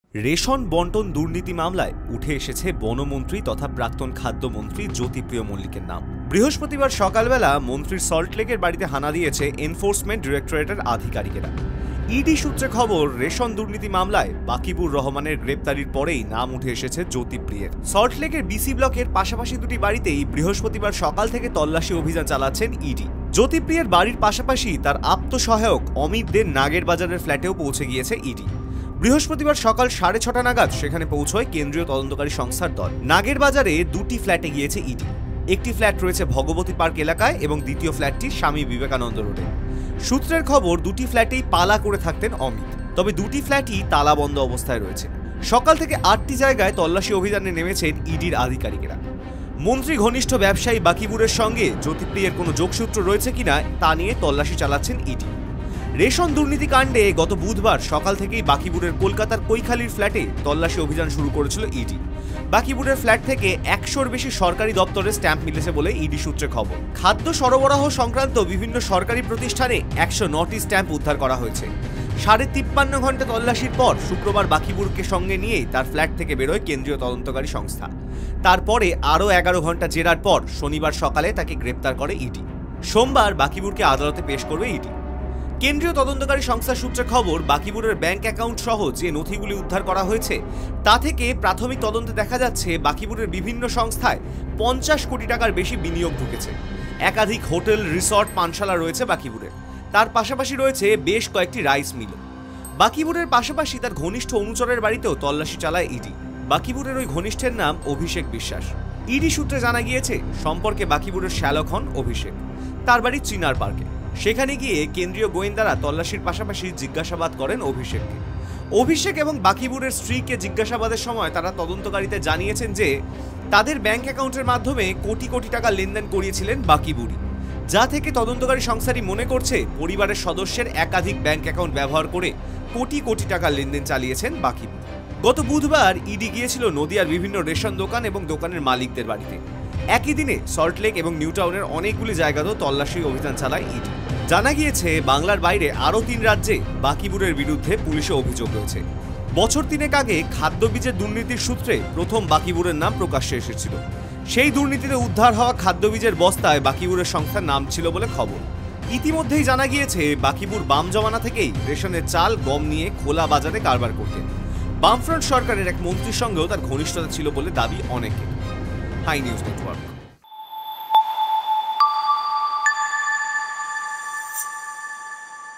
Ration বন্টন দুর্নীতি মামলায় উঠে এসেছে বনমন্ত্রী তথা প্রাক্তন খাদ্যমন্ত্রী জ্যোতিপ্রিয় মল্লিকের নাম। বৃহস্পতিবার সকালবেলা মন্ত্রীর সল্টলেকের বাড়িতে হানা দিয়েছে এনফোর্সমেন্ট ডিরেক্টরেটের আধিকারিকেরা। ইডি সূত্রে খবর, রেশন দুর্নীতি মামলায় বাকিবুর রহমানের গ্রেপ্তারির পরেই নাম উঠে এসেছে জ্যোতিপ্রিয়ের। সল্টলেকের বিসি ব্লকের পাশাপাশি দুটি বাড়িতেই বৃহস্পতিবার সকাল থেকে তল্লাশি অভিযান চালাচ্ছেন ইডি। জ্যোতিপ্রিয়ের বাড়ির পাশাপাশি তার আপ্তসহায়ক অমিত দের নাগের বাজারের ফ্ল্যাটেও পৌঁছে গিয়েছে ইডি। বৃহস্পতিবার সকাল 6:30 নাগাদ সেখানে পৌঁছয় কেন্দ্রীয় তদন্তকারী সংস্থার দল। নাগের বাজারে দুটি ফ্ল্যাটে গিয়েছে ইডি। একটি ফ্ল্যাট রয়েছে ভগবতী পার্ক এলাকায় এবং দ্বিতীয় ফ্ল্যাটটি স্বামী বিবেকানন্দ রোডে। সূত্রের খবর, দুটি ফ্ল্যাটেই পালা করে থাকতেন অমিত, তবে দুটি ফ্ল্যাটই তালাবন্ধ অবস্থায় রয়েছে। সকাল থেকে 8টি জায়গায় তল্লাশি অভিযানে নেমেছেন ইডির আধিকারিকেরা। মন্ত্রী ঘনিষ্ঠ ব্যবসায়ী বাকিবুরের সঙ্গে জ্যোতিপ্রিয়ের কোনো যোগসূত্র রয়েছে কিনা তা নিয়ে তল্লাশি চালাচ্ছেন ইডি। রেশন দুর্নীতি কাণ্ডে গত বুধবার সকাল থেকেই বাকিবুরের কলকাতার কৈখালির ফ্ল্যাটে তল্লাশি অভিযান শুরু করেছিল ইডি। বাকিবুরের ফ্ল্যাট থেকে 100-র বেশি সরকারি দপ্তরে স্ট্যাম্প মিলেছে বলে ইডি সূত্রে খবর। খাদ্য সরবরাহ সংক্রান্ত বিভিন্ন সরকারি প্রতিষ্ঠানে 109টি স্ট্যাম্প উদ্ধার করা হয়েছে। 53.5 ঘন্টা তল্লাশির পর শুক্রবার বাকিবুরকে সঙ্গে নিয়েই তার ফ্ল্যাট থেকে বেরোয় কেন্দ্রীয় তদন্তকারী সংস্থা। তারপরে আরও 11 ঘন্টা জেরার পর শনিবার সকালে তাকে গ্রেপ্তার করে ইডি। সোমবার বাকিবুরকে আদালতে পেশ করবে ইডি। কেন্দ্রীয় তদন্তকারী সংস্থার সূত্রে খবর, বাকিবুরের ব্যাংক অ্যাকাউন্ট সহ যে নথিগুলি উদ্ধার করা হয়েছে তা থেকে প্রাথমিক তদন্তে দেখা যাচ্ছে বাকিবুরের বিভিন্ন সংস্থায় 50 কোটি টাকার বেশি বিনিয়োগ ঢুকেছে। একাধিক হোটেল, রিসর্ট, পানশালা রয়েছে বাকিবুরের। তার পাশাপাশি রয়েছে বেশ কয়েকটি রাইস মিল। বাকিবুরের পাশাপাশি তার ঘনিষ্ঠ অনুচরের বাড়িতেও তল্লাশি চালায় ইডি। বাকিবুরের ওই ঘনিষ্ঠের নাম অভিষেক বিশ্বাস। ইডি সূত্রে জানা গিয়েছে, সম্পর্কে বাকিবুরের শ্যালক হন অভিষেক। তার বাড়ি চিনার পার্কে। সেখানে গিয়ে কেন্দ্রীয় গোয়েন্দারা তল্লাশির পাশাপাশি জিজ্ঞাসাবাদ করেন অভিষেককে। অভিষেক এবং বাকিবুরের স্ত্রীকে জিজ্ঞাসাবাদের সময় তারা তদন্তকারীদের জানিয়েছেন যে তাদের ব্যাংক অ্যাকাউন্টের মাধ্যমে কোটি কোটি টাকা লেনদেন করিয়েছিলেন বাকিবুরি, যা থেকে তদন্তকারী সংস্থাটি মনে করছে পরিবারের সদস্যের একাধিক ব্যাংক অ্যাকাউন্ট ব্যবহার করে কোটি কোটি টাকা লেনদেন চালিয়েছেন বাকিবুর। গত বুধবার ইডি গিয়েছিল নদিয়ার বিভিন্ন রেশন দোকান এবং দোকানের মালিকদের বাড়িতে। একই দিনে সল্টলেক এবং নিউ টাউনের অনেকগুলি জায়গাতেও তল্লাশি অভিযান চালায় ইডি। জানা গিয়েছে, বাংলার বাইরে আরও 3 রাজ্যে বাকিবুরের বিরুদ্ধে পুলিশে অভিযোগ রয়েছে। বছর 3 আগে খাদ্যবীজের দুর্নীতির সূত্রে প্রথম বাকিবুরের নাম প্রকাশ্যে এসেছিল। সেই দুর্নীতিতে উদ্ধার হওয়া খাদ্যবীজের বস্তায় বাকিবুরের সংস্থার নাম ছিল বলে খবর। ইতিমধ্যেই জানা গিয়েছে, বাকিবুর বাম জমানা থেকেই রেশনের চাল, গম নিয়ে খোলা বাজারে কারবার করতেন। বামফ্রন্ট সরকারের এক মন্ত্রীর সঙ্গেও তার ঘনিষ্ঠতা ছিল বলে দাবি অনেকে। Hi news network.